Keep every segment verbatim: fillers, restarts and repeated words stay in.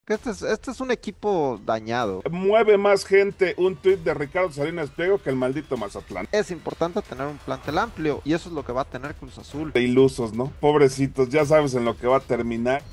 Que este es, este es un equipo dañado. Mueve más gente un tuit de Ricardo Salinas Pliego que el maldito Mazatlán. Es importante tener un plantel amplio y eso es lo que va a tener Cruz Azul. De ilusos, ¿no? Pobrecitos, ya sabes en lo que va a terminar.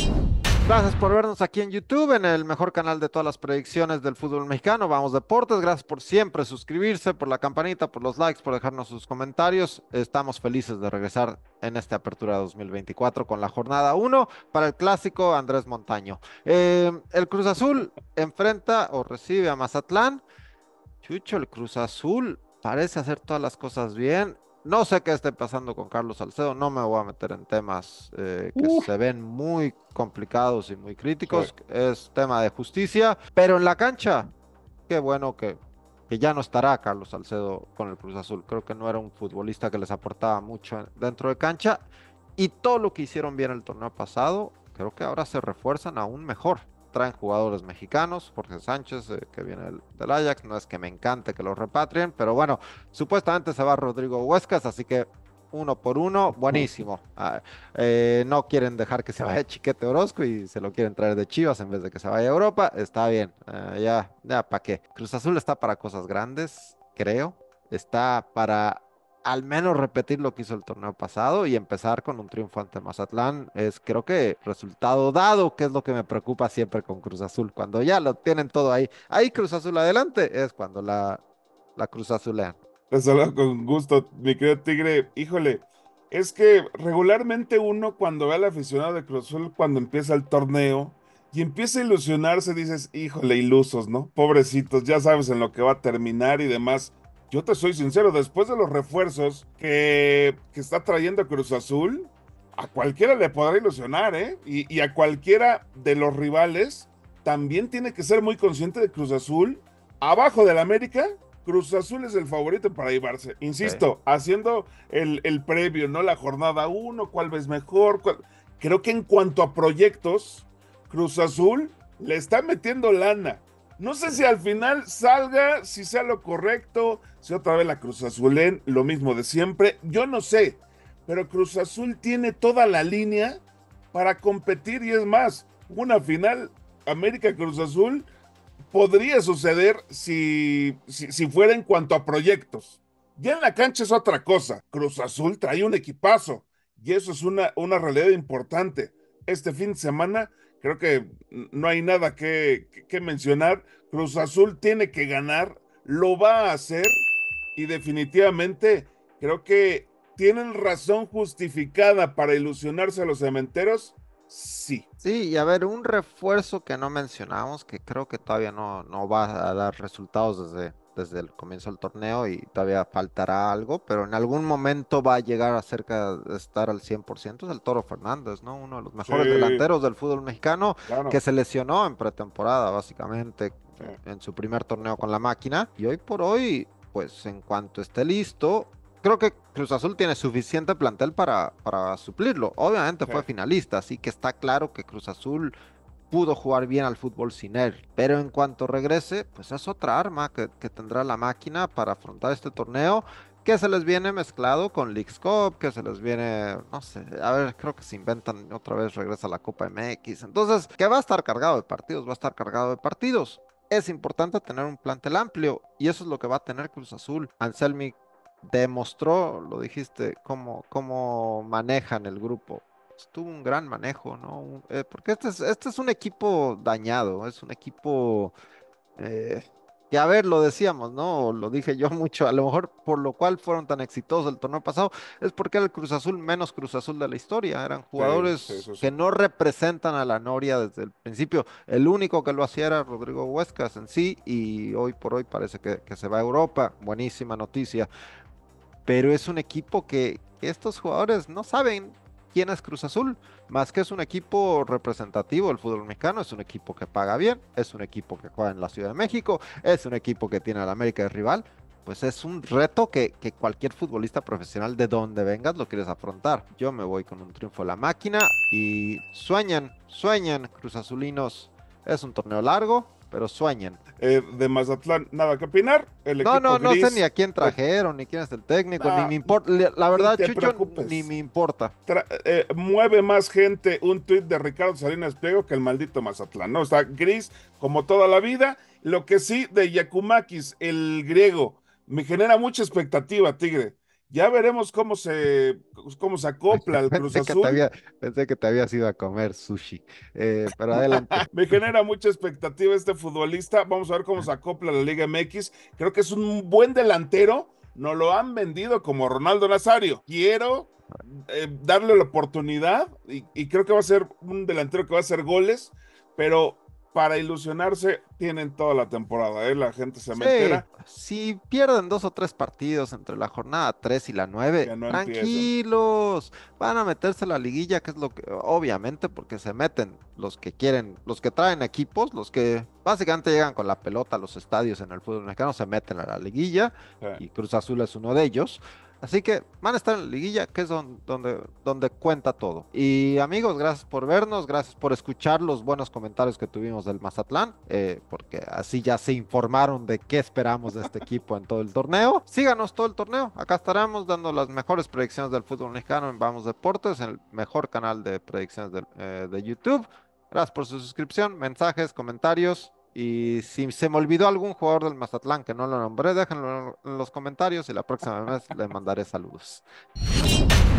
Gracias por vernos aquí en YouTube, en el mejor canal de todas las predicciones del fútbol mexicano. Vamos Deportes. Gracias por siempre suscribirse, por la campanita, por los likes, por dejarnos sus comentarios. Estamos felices de regresar en esta apertura dos mil veinticuatro con la jornada uno para el clásico Andrés Montaño. Eh, el Cruz Azul enfrenta o recibe a Mazatlán. Chucho, el Cruz Azul parece hacer todas las cosas bien. No sé qué esté pasando con Carlos Salcedo, no me voy a meter en temas eh, que Uf, se ven muy complicados y muy sí. críticos, es tema de justicia, pero en la cancha, qué bueno que, que ya no estará Carlos Salcedo con el Cruz Azul. Creo que no era un futbolista que les aportaba mucho dentro de cancha y todo lo que hicieron bien el torneo pasado, creo que ahora se refuerzan aún mejor. Traen jugadores mexicanos, Jorge Sánchez, eh, que viene del, del Ajax, no es que me encante que lo repatrien, pero bueno, supuestamente se va Rodrigo Huescas, así que uno por uno, buenísimo. Ah, eh, no quieren dejar que se vaya Chiquete Orozco y se lo quieren traer de Chivas en vez de que se vaya a Europa, está bien, eh, ya, ya, ¿para qué? Cruz Azul está para cosas grandes, creo, está para al menos repetir lo que hizo el torneo pasado y empezar con un triunfo ante Mazatlán es creo que resultado dado, que es lo que me preocupa siempre con Cruz Azul. Cuando ya lo tienen todo ahí, ahí Cruz Azul adelante, es cuando la, la Cruz Azulean. Te saludo con gusto, mi querido Tigre. Híjole, es que regularmente uno cuando ve al aficionado de Cruz Azul, cuando empieza el torneo y empieza a ilusionarse, dices, híjole, ilusos, ¿no? Pobrecitos, ya sabes en lo que va a terminar y demás. Yo te soy sincero, después de los refuerzos que, que está trayendo Cruz Azul, a cualquiera le podrá ilusionar, ¿eh? Y, y a cualquiera de los rivales también tiene que ser muy consciente de Cruz Azul. Abajo del América, Cruz Azul es el favorito para llevarse. Sí. Insisto, haciendo el, el previo, ¿no? La jornada uno, cuál ves mejor. Cuál... Creo que en cuanto a proyectos, Cruz Azul le está metiendo lana. No sé si al final salga, si sea lo correcto, si otra vez la Cruz Azulen, lo mismo de siempre. Yo no sé, pero Cruz Azul tiene toda la línea para competir y es más, una final América Cruz Azul podría suceder si, si, si fuera en cuanto a proyectos. Ya en la cancha es otra cosa. Cruz Azul trae un equipazo y eso es una, una realidad importante. Este fin de semana creo que no hay nada que, que, que mencionar. Cruz Azul tiene que ganar, lo va a hacer y definitivamente creo que tienen razón justificada para ilusionarse a los cementeros. Sí. Sí, y a ver, un refuerzo que no mencionamos, que creo que todavía no, no va a dar resultados desde, desde el comienzo del torneo y todavía faltará algo, pero en algún momento va a llegar a cerca de estar al cien por ciento, es el Toro Fernández, ¿no? Uno de los mejores Sí, delanteros del fútbol mexicano, que claro. se lesionó en pretemporada, básicamente, Sí. eh, en su primer torneo con la máquina, y hoy por hoy, pues en cuanto esté listo, creo que Cruz Azul tiene suficiente plantel para, para suplirlo. Obviamente Sí. fue finalista, así que está claro que Cruz Azul pudo jugar bien al fútbol sin él. Pero en cuanto regrese, pues es otra arma que, que tendrá la máquina para afrontar este torneo que se les viene mezclado con Leagues Cup, que se les viene, no sé, a ver, creo que se inventan otra vez, regresa la Copa M X. Entonces, que va a estar cargado de partidos, va a estar cargado de partidos. Es importante tener un plantel amplio y eso es lo que va a tener Cruz Azul. Anselmi demostró, lo dijiste, cómo, cómo manejan el grupo. Tuvo un gran manejo, ¿no? Un- eh, porque este es, este es un equipo dañado, es un equipo eh, que, a ver, lo decíamos, ¿no? Lo dije yo mucho, a lo mejor por lo cual fueron tan exitosos el torneo pasado, es porque era el Cruz Azul menos Cruz Azul de la historia, eran Sí, sí, jugadores eso que sí. no representan a la Noria desde el principio. El único que lo hacía era Rodrigo Huescas en sí, y hoy por hoy parece que, que se va a Europa, buenísima noticia, pero es un equipo que, que estos jugadores no saben quién es Cruz Azul, más que es un equipo representativo del fútbol mexicano, es un equipo que paga bien, es un equipo que juega en la Ciudad de México, es un equipo que tiene al América de rival, pues es un reto que, que cualquier futbolista profesional de donde vengas lo quieres afrontar. Yo me voy con un triunfo a la máquina y sueñan, sueñan Cruz Azulinos, es un torneo largo, pero sueñen. Eh, de Mazatlán, nada que opinar. El No, no, equipo no sé ni gris, a quién pues, trajeron, ni quién es el técnico, ni nah, me importa. La ni verdad, te Chucho, ni preocupes. me importa. Tra- eh, mueve más gente un tuit de Ricardo Salinas Pliego que el maldito Mazatlán, ¿no? Está gris como toda la vida. Lo que sí, de Yakumakis, el griego, me genera mucha expectativa, Tigre. Ya veremos cómo se, cómo se acopla el Cruz Pensé que te Azul. había, pensé que te habías ido a comer sushi. Eh, pero adelante. Me genera mucha expectativa este futbolista. Vamos a ver cómo se acopla a la Liga M X. Creo que es un buen delantero. Nos lo han vendido como Ronaldo Nazario. Quiero eh, darle la oportunidad y, y creo que va a ser un delantero que va a hacer goles, pero para ilusionarse tienen toda la temporada, ¿eh? La gente Sí, cementera si pierden dos o tres partidos entre la jornada tres y la nueve, que no empiecen. tranquilos, van a meterse a la liguilla, que es lo que, obviamente, porque se meten los que quieren, los que traen equipos, los que básicamente llegan con la pelota a los estadios en el fútbol mexicano, se meten a la liguilla, Eh, y Cruz Azul es uno de ellos. Así que van a estar en la liguilla, que es don- donde, donde cuenta todo. Y amigos, gracias por vernos, gracias por escuchar los buenos comentarios que tuvimos del Mazatlán, eh, porque así ya se informaron de qué esperamos de este equipo en todo el torneo. Síganos todo el torneo, acá estaremos dando las mejores predicciones del fútbol mexicano en Vamos Deportes, en el mejor canal de predicciones del- eh, de YouTube. Gracias por su suscripción, mensajes, comentarios. Y si se me olvidó algún jugador del Mazatlán que no lo nombré, déjenlo en los comentarios y la próxima vez le mandaré saludos.